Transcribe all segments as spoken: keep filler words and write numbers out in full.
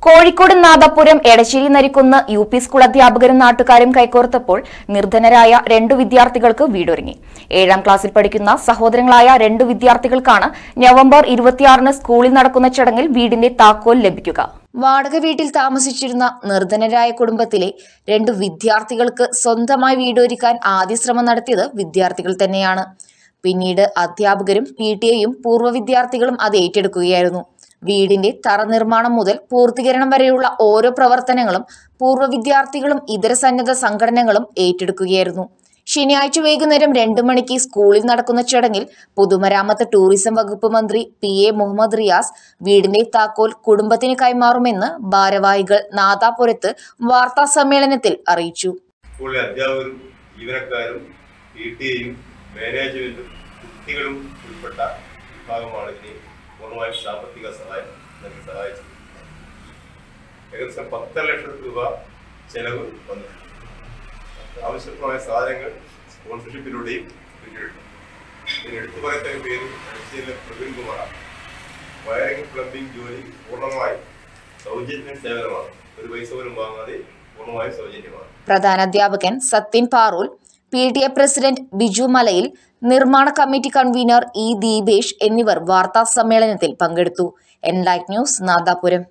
Kozhikode Nadapuram Edasseri Narikkunnu U P school അധ്യാപകരും നാട്ടുകാരും കൈകോർത്തപ്പോൾ നിർധനരായ രണ്ടു വിദ്യാർത്ഥികൾക്ക് വീടൊരുങ്ങി. ഏഴാം ക്ലാസ്സിൽ പഠിക്കുന്ന സഹോദരങ്ങളായ രണ്ടു വിദ്യാർത്ഥികൾക്കാണ് നവംബർ ഇരുപത്തിയാറിന് സ്കൂളിൽ നടക്കുന്ന ചടങ്ങിൽ വീടിന്റെ താക്കോൽ ലഭിക്കുക. വാടക വീട്ടിൽ താമസിച്ചിരുന്ന നിർധനരായ കുടുംബത്തിലെ രണ്ടു വിദ്യാർത്ഥികൾക്ക് സ്വന്തമായി വീടൊരുക്കാൻ ആദ്യ ശ്രമം നടത്തിയത് വിദ്യാർത്ഥികൾ തന്നെയാണ്. പിന്നീട് അധ്യാപകരും പി ടി എയും പൂർവ്വ വിദ്യാർത്ഥികളും അത് ഏറ്റെടുക്കുകയായിരുന്നു. വീടിന്റെ തറ നിർമ്മാണം മുതൽ പൂർത്തീകരണം വരെയുള്ള ഓരോ പ്രവർത്തനങ്ങളും പൂർവ്വ വിദ്യാർത്ഥികളും ഇതര സന്നദ്ധ സംഘടനകളും ഏറ്റെടുക്കുകയായിരുന്നു. ശനിയാഴ്ച വൈകുന്നേരം രണ്ടു മണിക്ക് സ്കൂളിൽ നടക്കുന്ന ചടങ്ങിൽ പൊതുമരാമത്ത് ടൂറിസം വകുപ്പ് മന്ത്രി പി എ മുഹമ്മദ് റിയാസ് വീടിന്റെ താക്കോൽ കുടുംബത്തിന് കൈമാറുമെന്ന് ഭാരവാഹികൾ നാദാപുരത്ത് വാർത്താ സമ്മേളനത്തിൽ അറിയിച്ചു. സ്കൂളിലെ അധ്യാപകരും ജീവനക്കാരും പി ടി എയും മാനേജ്മെന്റും കുട്ടികളും ഉൾപ്പെട്ട വിഭാഗമാണ് ഇതിനെ പൂർണ്ണമായും സാമ്പത്തിക സഹായം നൽകി സഹായിച്ചത്. ഏകദേശം പത്തര ലക്ഷം രൂപ ചെലവ് വന്നു. ആവശ്യമായ സാധനങ്ങൾ സ്പോൺസർഷിപ്പിലൂടെയും കിട്ടിയിട്ടുണ്ട്. ഇതിന് എടുത്തു പറയത്തക്ക പേര് എടശ്ശേരിയിലെ പ്രവീൺ കുമാറാണ്. വയറിംഗ് പ്ലംബിംഗ് ജോലി പൂർണ്ണമായും സൗജന്യ സേവനമാണ്. ഒരു പൈസ പോലും വാങ്ങാതെ പൂർണ്ണമായും സൗജന്യമാണ്. പ്രധാനാധ്യാപകൻ Sathyan Parool, P T A president Biju Malayil, നിർമ്മാണ കമ്മിറ്റി കൺവീനർ ഇ ദീപേഷ് എന്നിവർ വാർത്താ സമ്മേളനത്തിൽ പങ്കെടുത്തു. Enlight news, Nadapuram.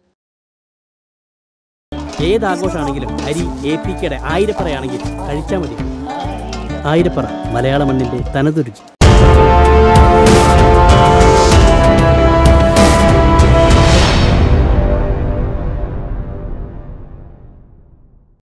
ഏതാഘോഷമാണെങ്കിലും അരി എ പി കെയുടെ ആയിരപ്പറയാണെങ്കിൽ കഴിച്ചാൽ മതി. ആയിരപ്പറ, മലയാള മണ്ണിന്റെ തനതുരുചി.